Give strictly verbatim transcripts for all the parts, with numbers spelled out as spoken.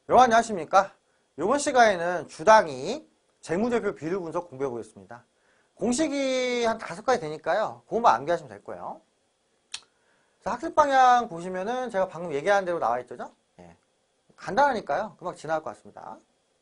여러분 안녕하십니까? 이번 시간에는 주당이익, 재무제표 비율 분석 공부해 보겠습니다. 공식이 한 다섯 가지 되니까요. 그것만 암기하시면 될 거예요. 그래서 학습 방향 보시면은 제가 방금 얘기한 대로 나와 있죠? 예. 간단하니까요. 금방 지나갈 것 같습니다.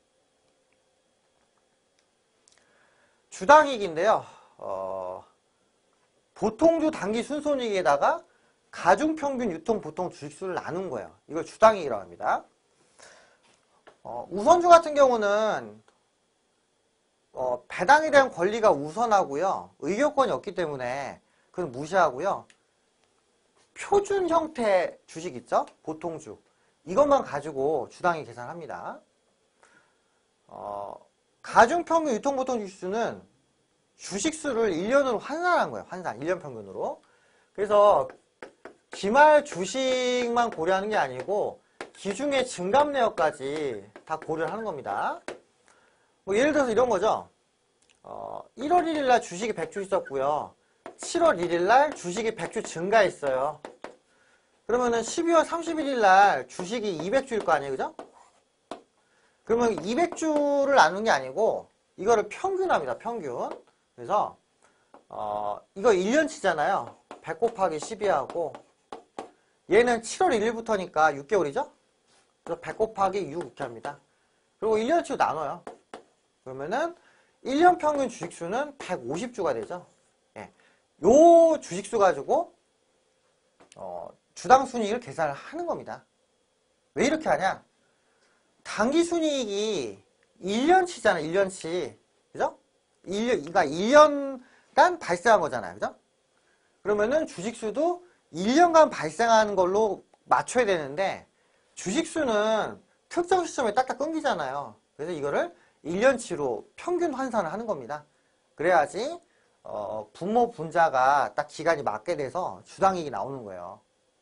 주당이익인데요. 어, 보통주 단기 순손익에다가 가중평균 유통 보통 주식수를 나눈 거예요. 이걸 주당이익이라고 합니다. 어, 우선주 같은 경우는 어, 배당에 대한 권리가 우선하고요. 의결권이 없기 때문에 그건 무시하고요. 표준 형태 주식 있죠? 보통주. 이것만 가지고 주당이 계산합니다. 어, 가중평균 유통보통 주식수는 주식수를 일 년으로 환산한 거예요. 환산. 일 년 평균으로. 그래서 기말 주식만 고려하는 게 아니고 기중의 증감 내역까지 다 고려를 하는 겁니다. 뭐 예를 들어서 이런 거죠. 어, 일월 일일 날 주식이 백 주 있었고요. 칠월 일일 날 주식이 백 주 증가했어요. 그러면은 십이월 삼십일일 날 주식이 이백 주일 거 아니에요, 그죠? 그러면 이백 주를 나누는 게 아니고 이거를 평균합니다, 평균. 그래서 어, 이거 일 년치잖아요. 백 곱하기 십이 하고 얘는 칠월 일일부터니까 육 개월이죠? 그래서 백 곱하기 육 이렇게 합니다. 그리고 일 년치로 나눠요. 그러면은 일 년 평균 주식수는 백오십 주가 되죠. 예. 요 주식수 가지고 어, 주당 순이익을 계산을 하는 겁니다. 왜 이렇게 하냐? 단기 순이익이 일 년치잖아요. 일 년치. 그죠? 일 년, 그러니까 일 년간 발생한 거잖아요. 그죠? 그러면은 주식수도 일 년간 발생하는 걸로 맞춰야 되는데 주식수는 특정 시점에 딱딱 끊기잖아요. 그래서 이거를 일 년치로 평균 환산을 하는 겁니다. 그래야지 어, 분모 분자가 딱 기간이 맞게 돼서 주당이익이 나오는 거예요.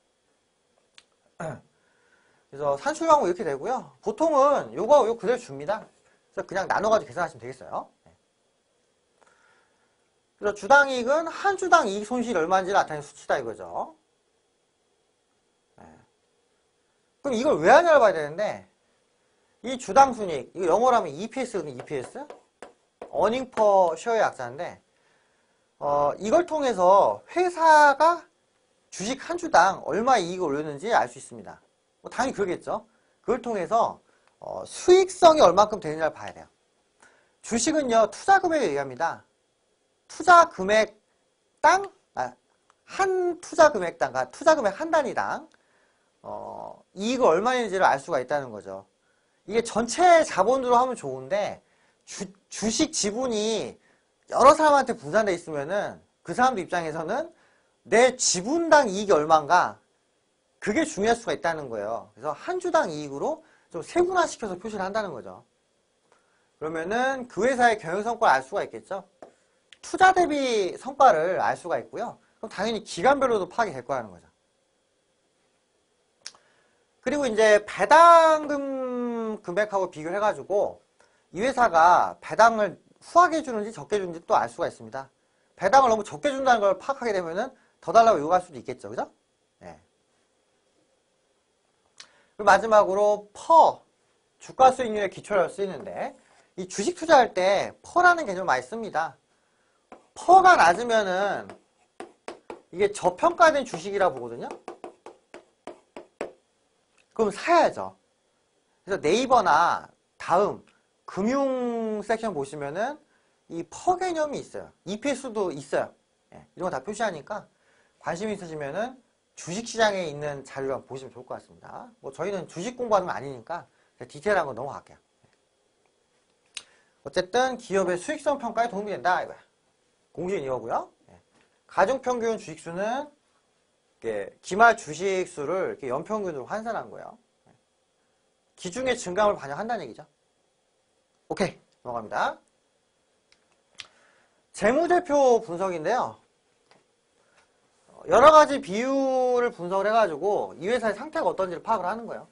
그래서 산출방법 이렇게 되고요. 보통은 요거 요 그대로 줍니다. 그래서 그냥 나눠가지고 계산하시면 되겠어요. 그래서 주당이익은 한 주당 이익 손실이 얼마인지 나타내는 수치다 이거죠. 그럼 이걸 왜 하냐를 봐야 되는데 이 주당 순이익, 이거 영어로 하면 이피에스거든요. 이피에스. Earning per share의 약자인데 어, 이걸 통해서 회사가 주식 한 주당 얼마 이익을 올렸는지 알 수 있습니다. 뭐 당연히 그러겠죠. 그걸 통해서 어, 수익성이 얼마큼 되느냐를 봐야 돼요. 주식은요. 투자 금액을 얘기합니다. 투자 금액당 아, 한 투자 금액당, 그러니까 투자 금액 한 단위당 어, 이익을 얼마인지를 알 수가 있다는 거죠. 이게 전체 자본으로 하면 좋은데 주, 주식 지분이 여러 사람한테 분산돼 있으면은 그 사람들 입장에서는 내 지분당 이익이 얼마인가 그게 중요할 수가 있다는 거예요. 그래서 한 주당 이익으로 좀 세분화시켜서 표시를 한다는 거죠. 그러면은 그 회사의 경영 성과를 알 수가 있겠죠. 투자 대비 성과를 알 수가 있고요. 그럼 당연히 기간별로도 파악이 될 거라는 거죠. 그리고 이제 배당금 금액하고 비교를 해가지고 이 회사가 배당을 후하게 주는지 적게 주는지 또 알 수가 있습니다. 배당을 너무 적게 준다는 걸 파악하게 되면은 더 달라고 요구할 수도 있겠죠. 그죠? 네. 그리고 마지막으로 퍼, 주가 수익률의 기초로 쓰이는데 이 주식 투자할 때 퍼라는 개념을 많이 씁니다. 퍼가 낮으면은 이게 저평가된 주식이라고 보거든요. 그럼 사야죠. 그래서 네이버나 다음 금융 섹션 보시면은 이 퍼 개념이 있어요. 이피에스도 있어요. 예, 이런 거 다 표시하니까 관심 있으시면은 주식시장에 있는 자료를 보시면 좋을 것 같습니다. 뭐 저희는 주식 공부하는 거 아니니까 디테일한 거 넘어갈게요. 어쨌든 기업의 수익성 평가에 도움이 된다 이거야. 공식은 이거고요. 예. 가중평균 주식수는 기말 주식수를 이렇게 연평균으로 환산한 거예요. 기중의 증감을 반영한다는 얘기죠. 오케이, 넘어갑니다. 재무제표 분석인데요. 여러 가지 비율을 분석을 해가지고 이 회사의 상태가 어떤지를 파악을 하는 거예요.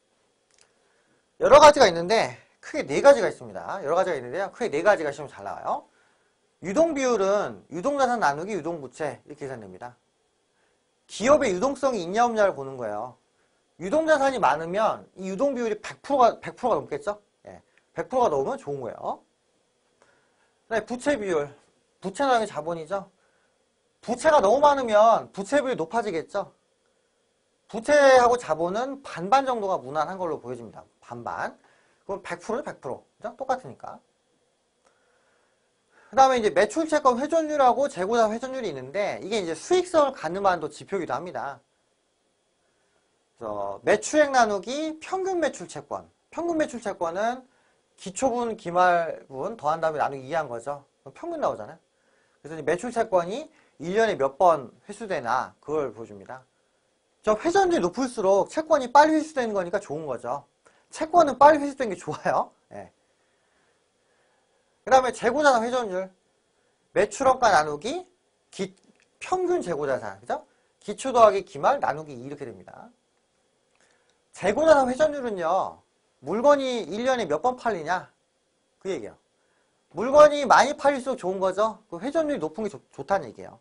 여러 가지가 있는데 크게 네 가지가 있습니다. 여러 가지가 있는데요. 크게 네 가지가 시험 잘 나와요. 유동비율은 유동자산 나누기 유동부채 이렇게 계산됩니다. 기업의 유동성이 있냐 없냐를 보는 거예요. 유동자산이 많으면 이 유동비율이 백 퍼센트가, 백 퍼센트가 넘겠죠? 예, 백 퍼센트가 넘으면 좋은 거예요. 그다음에 부채 비율. 부채라는 게 자본이죠. 부채가 너무 많으면 부채 비율이 높아지겠죠? 부채하고 자본은 반반 정도가 무난한 걸로 보여집니다. 반반. 그럼 백 퍼센트는 백 퍼센트. 그죠? 똑같으니까. 그 다음에 이제 매출채권 회전율하고 재고자산 회전율이 있는데 이게 이제 수익성을 가늠하는 또 지표이기도 합니다. 그래서 매출액 나누기 평균 매출채권. 평균 매출채권은 기초분, 기말분 더한 다음에 나누기 이한 거죠. 그럼 평균 나오잖아요. 그래서 매출채권이 일 년에 몇 번 회수되나 그걸 보여줍니다. 저 회전율이 높을수록 채권이 빨리 회수되는 거니까 좋은 거죠. 채권은 빨리 회수되는 게 좋아요. 예. 그 다음에 재고자산 회전율. 매출원가 나누기 기, 평균 재고자산. 그죠? 기초 더하기 기말 나누기 이 이렇게 됩니다. 재고자산 회전율은요. 물건이 일 년에 몇 번 팔리냐? 그 얘기예요. 물건이 많이 팔릴수록 좋은 거죠. 그 회전율이 높은 게 좋, 좋다는 얘기예요.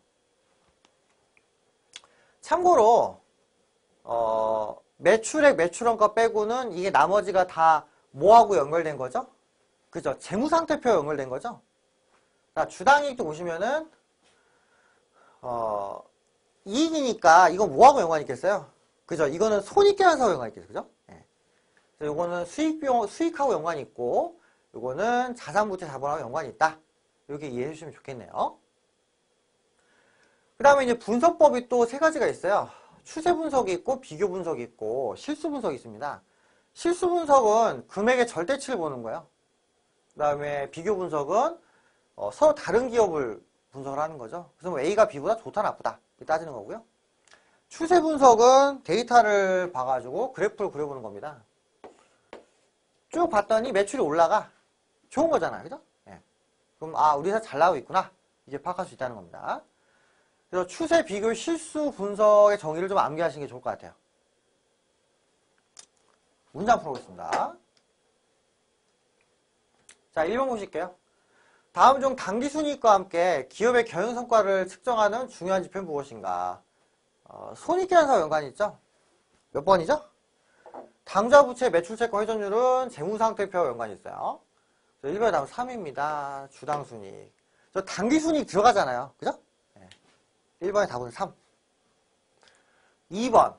참고로 어, 매출액, 매출원가 빼고는 이게 나머지가 다 뭐하고 연결된 거죠? 그죠? 재무상태표 연결된 거죠? 자, 주당이익도 보시면은 어, 이익이니까 이건 뭐하고 연관이 있겠어요? 그죠? 이거는 손익계산서하고 연관이 있겠어요. 그죠? 네. 그래서 이거는 수익비용, 수익하고 연관이 있고 이거는 자산부채 자본하고 연관이 있다. 이렇게 이해해 주시면 좋겠네요. 그 다음에 이제 분석법이 또 세 가지가 있어요. 추세 분석이 있고 비교 분석이 있고 실수 분석이 있습니다. 실수 분석은 금액의 절대치를 보는 거예요. 그 다음에 비교 분석은 어, 서로 다른 기업을 분석을 하는 거죠. 그래서 뭐 A가 B보다 좋다 나쁘다 이렇게 따지는 거고요. 추세 분석은 데이터를 봐가지고 그래프를 그려보는 겁니다. 쭉 봤더니 매출이 올라가. 좋은 거잖아요. 그죠? 예. 그럼 아 우리 회사 잘 나가고 있구나. 이제 파악할 수 있다는 겁니다. 그래서 추세, 비교, 실수 분석의 정의를 좀 암기하시는 게 좋을 것 같아요. 문장 풀어보겠습니다. 자, 일 번 보실게요. 다음 중 당기순이익과 함께 기업의 경영성과를 측정하는 중요한 지표는 무엇인가? 어, 손익계산서와 연관이 있죠? 몇 번이죠? 당좌부채 매출채권 회전율은 재무상태표와 연관이 있어요. 일 번의 답은 삼입니다. 주당순이익. 저 당기순이익 들어가잖아요. 그죠? 네. 일 번의 답은 삼. 이 번.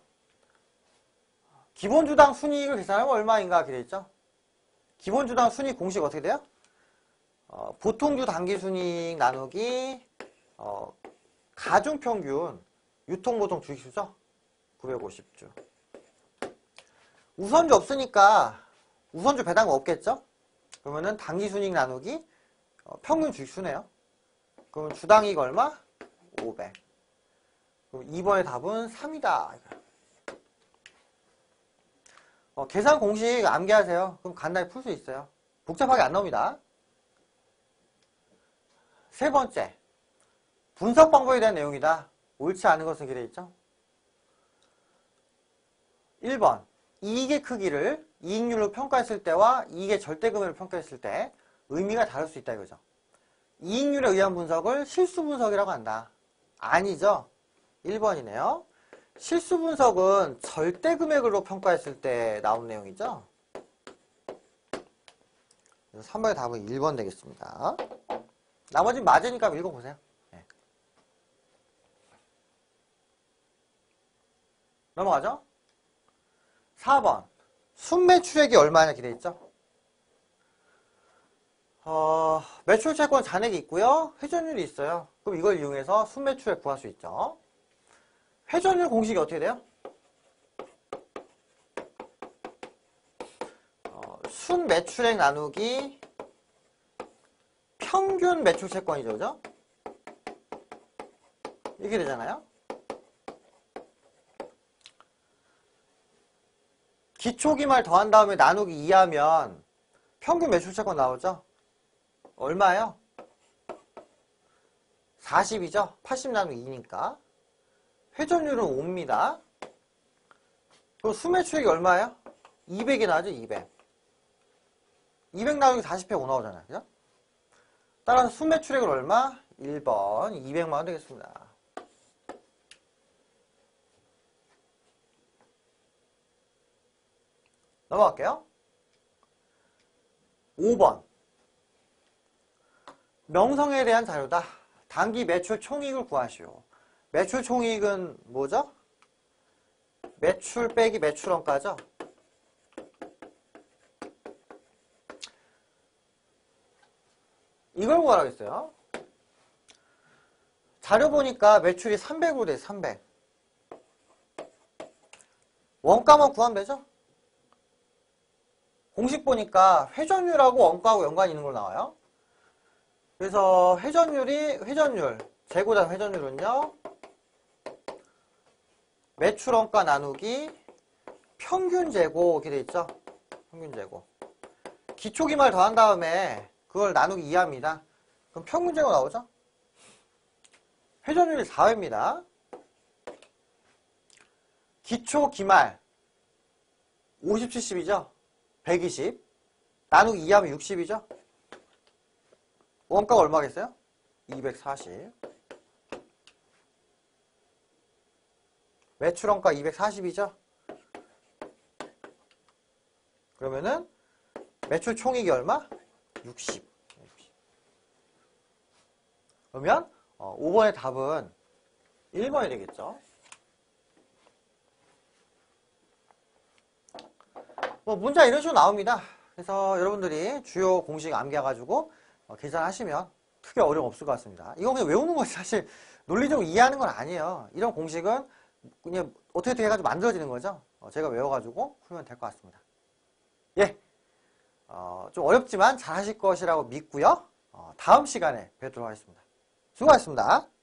기본주당 순이익을 계산하면 얼마인가? 이렇게 되어있죠? 기본주당 순이익 공식 어떻게 돼요? 어, 보통주 당기순이익 나누기 어, 가중평균 유통보통 주식수죠? 구백오십 주. 우선주 없으니까 우선주 배당금 없겠죠? 그러면은 당기순이익 나누기 어, 평균 주식수네요. 그럼 주당이익 얼마? 오백. 그럼 이 번의 답은 삼이다. 어, 계산 공식 암기하세요. 그럼 간단히 풀 수 있어요. 복잡하게 안 나옵니다. 세 번째, 분석 방법에 대한 내용이다. 옳지 않은 것은 이렇게 되어 있죠. 일 번, 이익의 크기를 이익률로 평가했을 때와 이익의 절대금액으로 평가했을 때 의미가 다를 수 있다 이거죠. 이익률에 의한 분석을 실수 분석이라고 한다. 아니죠. 일 번이네요. 실수 분석은 절대금액으로 평가했을 때 나온 내용이죠. 그래서 삼 번의 답은 일 번 되겠습니다. 나머지는 맞으니까 읽어보세요. 네. 넘어가죠? 사 번. 순매출액이 얼마나 기대있죠? 어, 매출채권 잔액이 있고요. 회전율이 있어요. 그럼 이걸 이용해서 순매출액 구할 수 있죠. 회전율 공식이 어떻게 돼요? 어, 순매출액 나누기 평균 매출채권이죠. 그죠? 이렇게 되잖아요. 기초기말 더한 다음에 나누기 이 하면 평균 매출채권 나오죠? 얼마예요? 사십이죠? 팔십 나누기 이니까. 회전율은 오입니다. 그럼 순매출액이 얼마예요? 이백이 나오죠? 이백. 이백 나누기 사십 회 오 나오잖아요. 그죠? 따라서 순매출액은 얼마? 일 번 이백만 원 되겠습니다. 넘어갈게요. 오 번. 명성에 대한 자료다. 단기 매출 총이익을 구하시오. 매출 총이익은 뭐죠? 매출 빼기 매출원가죠. 이걸 구하라고 했어요. 자료 보니까 매출이 삼백으로 돼, 삼백. 원가만 구하면 되죠? 공식 보니까 회전율하고 원가하고 연관이 있는 걸로 나와요. 그래서 회전율이, 회전율, 재고자 회전율은요, 매출 원가 나누기 평균 재고, 이렇게 돼 있죠? 평균 재고. 기초기말 더한 다음에 그걸 나누기 이하입니다. 그럼 평균 재고 나오죠? 회전율이 사 회입니다. 기초 기말 오십, 칠십이죠? 백이십. 나누기 이하면 육십이죠? 원가가 얼마겠어요? 이백사십. 매출원가 이백사십이죠? 그러면은 매출 총익이 얼마? 육십. 그러면 어, 오 번의 답은 일 번이 되겠죠. 뭐 문자 이런 식으로 나옵니다. 그래서 여러분들이 주요 공식 암기해가지고 어, 계산하시면 크게 어려움 없을 것 같습니다. 이건 그냥 외우는 거지 사실 논리적으로 이해하는 건 아니에요. 이런 공식은 그냥 어떻게 어떻게 해가지고 만들어지는 거죠. 어, 제가 외워가지고 풀면 될 것 같습니다. 예, 어, 좀 어렵지만 잘 하실 것이라고 믿고요. 어, 다음 시간에 뵙도록 하겠습니다. 수고하셨습니다.